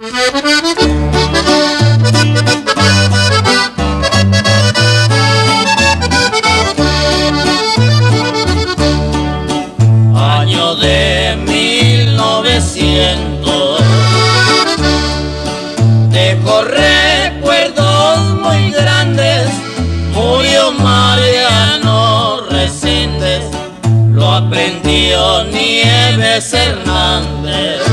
Año de 1900, dejó recuerdos muy grandes, murió Mariano Reséndez, lo aprendió Nieves Hernández.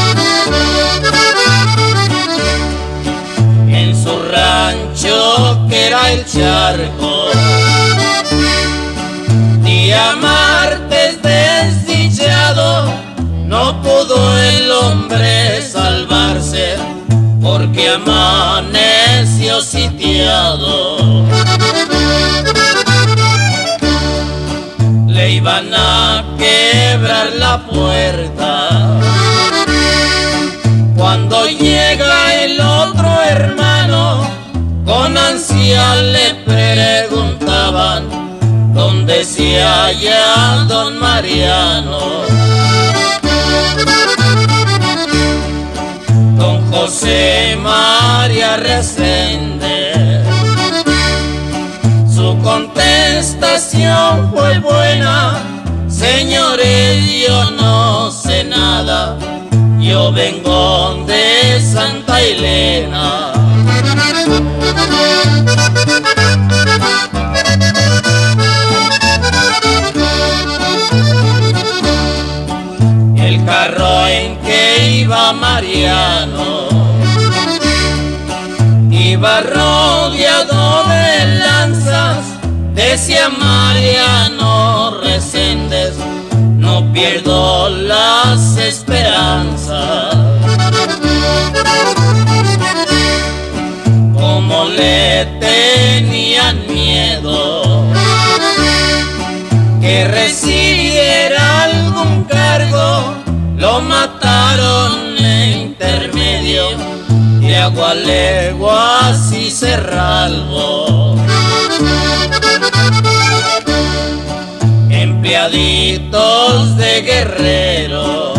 En su rancho que era el Charco, día martes desdichado, no pudo el hombre salvarse porque amaneció sitiado. Le iban a quebrar la puerta cuando llega el otro hermano. Con ansia le preguntaban dónde se halla don Mariano. Don José María Reséndez, su contestación fue buena: señores, yo no sé nada, yo vengo de Santa Elena. El carro en que iba Mariano iba rodeado de lanzas. Decía Mariano Reséndez: no pierdo las esperanzas. Como le tenían miedo que recibiera algún cargo, lo mataron en intermedio de Agualeguas y Cerralbo. Empleaditos de Guerrero,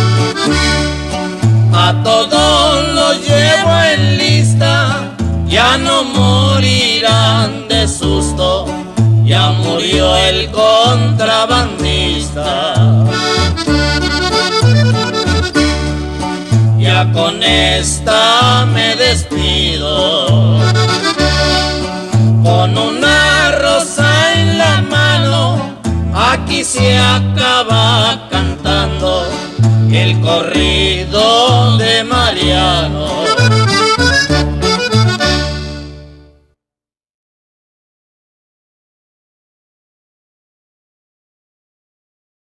a todos los llevo en lista, ya no morirán de susto, ya murió el contrabandista. Ya con esta me despido, con una rosa en la mano. Aquí se acaba cantando el corrido de Mariano.